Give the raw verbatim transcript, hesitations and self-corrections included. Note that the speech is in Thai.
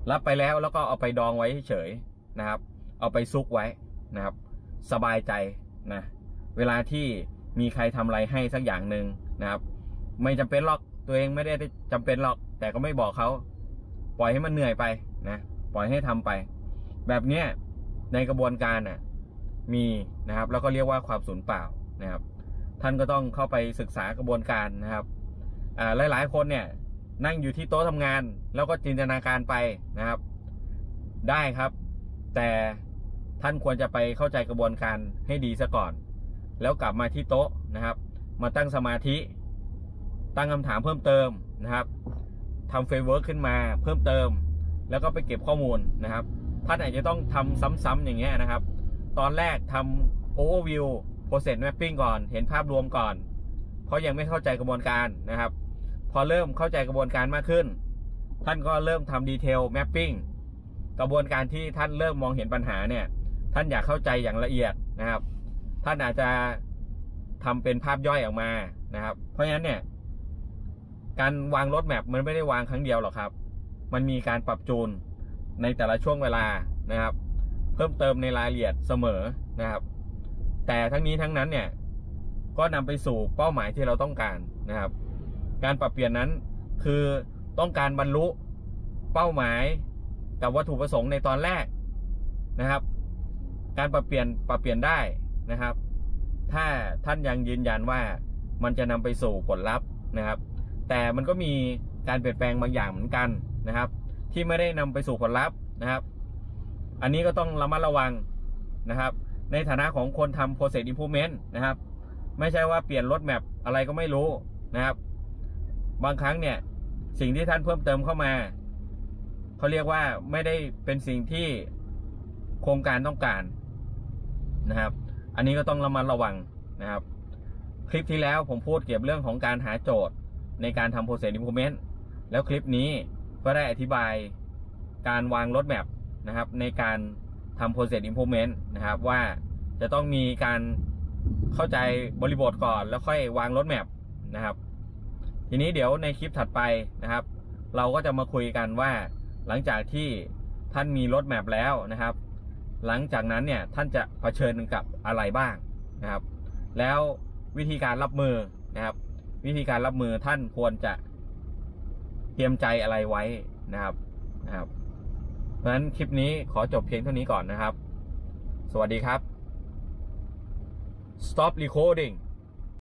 รับไปแล้วแล้วก็เอาไปดองไว้เฉยนะครับเอาไปซุกไว้นะครับสบายใจนะเวลาที่มีใครทำอะไรให้สักอย่างหนึ่งนะครับไม่จำเป็นหรอกตัวเองไม่ได้จำเป็นหรอกแต่ก็ไม่บอกเขาปล่อยให้มันเหนื่อยไปนะปล่อยให้ทำไปแบบเนี้ยในกระบวนการน่ะมีนะครับแล้วก็เรียกว่าความสูญเปล่านะครับท่านก็ต้องเข้าไปศึกษากระบวนการนะครับอ่าหลายๆคนเนี่ยนั่งอยู่ที่โต๊ะทำงานแล้วก็จินตนาการไปนะครับได้ครับแต่ท่านควรจะไปเข้าใจกระบวนการให้ดีซะก่อนแล้วกลับมาที่โต๊ะนะครับมาตั้งสมาธิตั้งคำถามเพิ่มเติมนะครับทำเฟรมเวิร์คขึ้นมาเพิ่มเติมแล้วก็ไปเก็บข้อมูลนะครับท่านอาจจะต้องทำซ้ำๆอย่างเงี้ยนะครับตอนแรกทำ overview process mapping ก่อนเห็นภาพรวมก่อนเพราะยังไม่เข้าใจกระบวนการนะครับพอเริ่มเข้าใจกระบวนการมากขึ้นท่านก็เริ่มทำ detail mapping กระบวนการที่ท่านเริ่มมองเห็นปัญหาเนี่ยท่านอยากเข้าใจอย่างละเอียดนะครับท่านอาจจะทำเป็นภาพย่อยออกมานะครับเพราะฉะนั้นเนี่ยการวางรถแมพมันไม่ได้วางครั้งเดียวหรอกครับมันมีการปรับจูนในแต่ละช่วงเวลานะครับเพิ่มเติมในรายละเอียดเสมอนะครับแต่ทั้งนี้ทั้งนั้นเนี่ยก็นำไปสู่เป้าหมายที่เราต้องการนะครับการปรับเปลี่ยนนั้นคือต้องการบรรลุเป้าหมายกับวัตถุประสงค์ในตอนแรกนะครับการปรับเปลี่ยนปรับเปลี่ยนได้นะครับถ้าท่านยังยืนยันว่ามันจะนำไปสู่ผลลัพธ์นะครับแต่มันก็มีการเปลี่ยนแปลงบางอย่างเหมือนกันนะครับที่ไม่ได้นำไปสู่ผลลัพธ์นะครับอันนี้ก็ต้องระมัดระวังนะครับในฐานะของคนทำ process improvement นะครับไม่ใช่ว่าเปลี่ยนรถแมพอะไรก็ไม่รู้นะครับบางครั้งเนี่ยสิ่งที่ท่านเพิ่มเติมเข้ามาเขาเรียกว่าไม่ได้เป็นสิ่งที่โครงการต้องการนะครับอันนี้ก็ต้องระมัดระวังนะครับคลิปที่แล้วผมพูดเกี่ยวกับเรื่องของการหาโจทย์ในการทำ process improvement แล้วคลิปนี้ก็ได้อธิบายการวางรถแมพนะครับในการทำ process improvement นะครับว่าจะต้องมีการเข้าใจบริบทก่อนแล้วค่อยวางรถแมพนะครับทีนี้เดี๋ยวในคลิปถัดไปนะครับเราก็จะมาคุยกันว่าหลังจากที่ท่านมีรถแมพแล้วนะครับหลังจากนั้นเนี่ยท่านจะเผชิญกับอะไรบ้างนะครับแล้ววิธีการรับมือนะครับวิธีการรับมือท่านควรจะเตรียมใจอะไรไว้นะครับนะครับเพราะฉะนั้นคลิปนี้ขอจบเพียงเท่านี้ก่อนนะครับสวัสดีครับ Stop recording